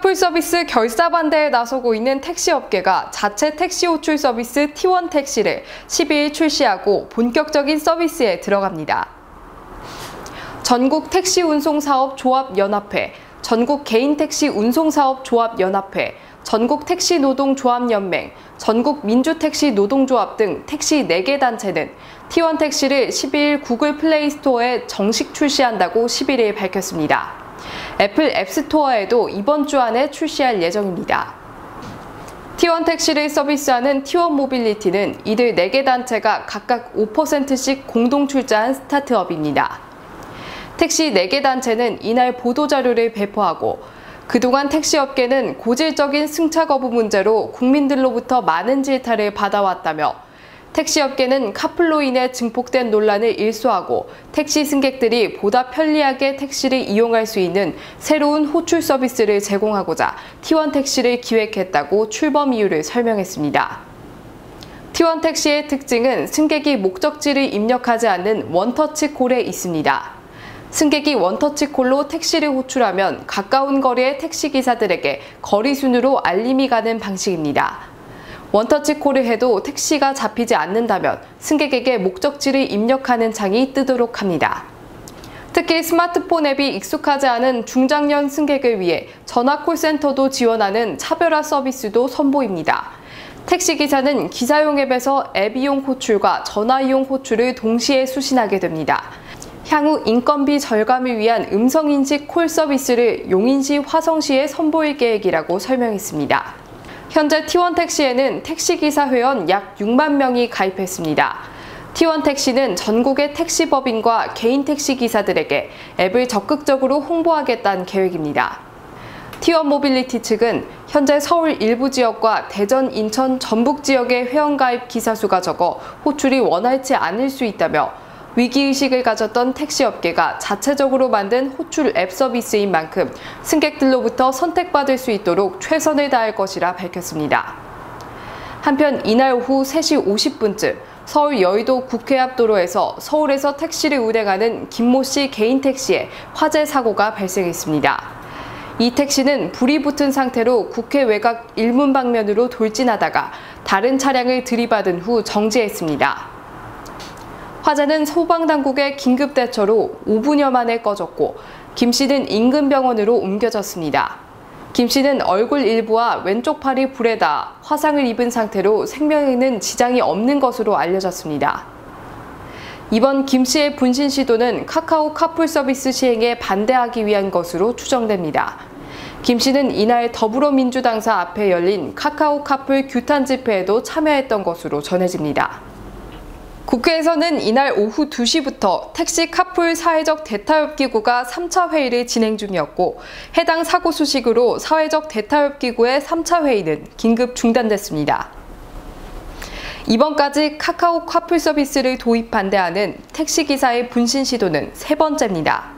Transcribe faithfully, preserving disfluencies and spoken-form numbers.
카풀 서비스 결사 반대에 나서고 있는 택시업계가 자체 택시 호출 서비스 티원 택시를 십이일 출시하고 본격적인 서비스에 들어갑니다. 전국 택시 운송 사업 조합 연합회, 전국 개인 택시 운송 사업 조합 연합회, 전국 택시 노동 조합 연맹, 전국 민주 택시 노동조합 등 택시 네 개 단체는 티원 택시를 십이일 구글 플레이 스토어에 정식 출시한다고 십일일 밝혔습니다. 애플 앱스토어에도 이번 주 안에 출시할 예정입니다. 티원 택시를 서비스하는 티원 모빌리티는 이들 네 개 단체가 각각 오 퍼센트씩 공동 출자한 스타트업입니다. 택시 네 개 단체는 이날 보도자료를 배포하고 그동안 택시업계는 고질적인 승차 거부 문제로 국민들로부터 많은 질타를 받아왔다며 택시업계는 카풀로 인해 증폭된 논란을 일소하고 택시 승객들이 보다 편리하게 택시를 이용할 수 있는 새로운 호출 서비스를 제공하고자 티원 택시를 기획했다고 출범 이유를 설명했습니다. 티원 택시의 특징은 승객이 목적지를 입력하지 않는 원터치 콜에 있습니다. 승객이 원터치 콜로 택시를 호출하면 가까운 거리의 택시기사들에게 거리 순으로 알림이 가는 방식입니다. 원터치 콜을 해도 택시가 잡히지 않는다면 승객에게 목적지를 입력하는 창이 뜨도록 합니다. 특히 스마트폰 앱이 익숙하지 않은 중장년 승객을 위해 전화 콜센터도 지원하는 차별화 서비스도 선보입니다. 택시기사는 기사용 앱에서 앱이용 호출과 전화이용 호출을 동시에 수신하게 됩니다. 향후 인건비 절감을 위한 음성인식 콜 서비스를 용인시, 화성시에 선보일 계획이라고 설명했습니다. 현재 티원 택시에는 택시기사 회원 약 육만 명이 가입했습니다. 티원 택시는 전국의 택시법인과 개인 택시기사들에게 앱을 적극적으로 홍보하겠다는 계획입니다. 티원 모빌리티 측은 현재 서울 일부 지역과 대전, 인천, 전북 지역의 회원가입 기사 수가 적어 호출이 원활치 않을 수 있다며 위기의식을 가졌던 택시업계가 자체적으로 만든 호출 앱 서비스인 만큼 승객들로부터 선택받을 수 있도록 최선을 다할 것이라 밝혔습니다. 한편 이날 오후 세 시 오십 분쯤 서울 여의도 국회 앞 도로에서 서울에서 택시를 운행하는 김모 씨 개인 택시에 화재 사고가 발생했습니다. 이 택시는 불이 붙은 상태로 국회 외곽 일문 방면으로 돌진하다가 다른 차량을 들이받은 후 정지했습니다. 화재는 소방당국의 긴급대처로 오 분여 만에 꺼졌고 김 씨는 인근 병원으로 옮겨졌습니다. 김 씨는 얼굴 일부와 왼쪽 팔이 불에 닿아 화상을 입은 상태로 생명에는 지장이 없는 것으로 알려졌습니다. 이번 김 씨의 분신 시도는 카카오 카풀 서비스 시행에 반대하기 위한 것으로 추정됩니다. 김 씨는 이날 더불어민주당사 앞에 열린 카카오 카풀 규탄 집회에도 참여했던 것으로 전해집니다. 국회에서는 이날 오후 두 시부터 택시 카풀 사회적 대타협기구가 삼 차 회의를 진행 중이었고 해당 사고 소식으로 사회적 대타협기구의 삼 차 회의는 긴급 중단됐습니다. 이번까지 카카오 카풀 서비스를 도입 반대하는 택시기사의 분신 시도는 세 번째입니다.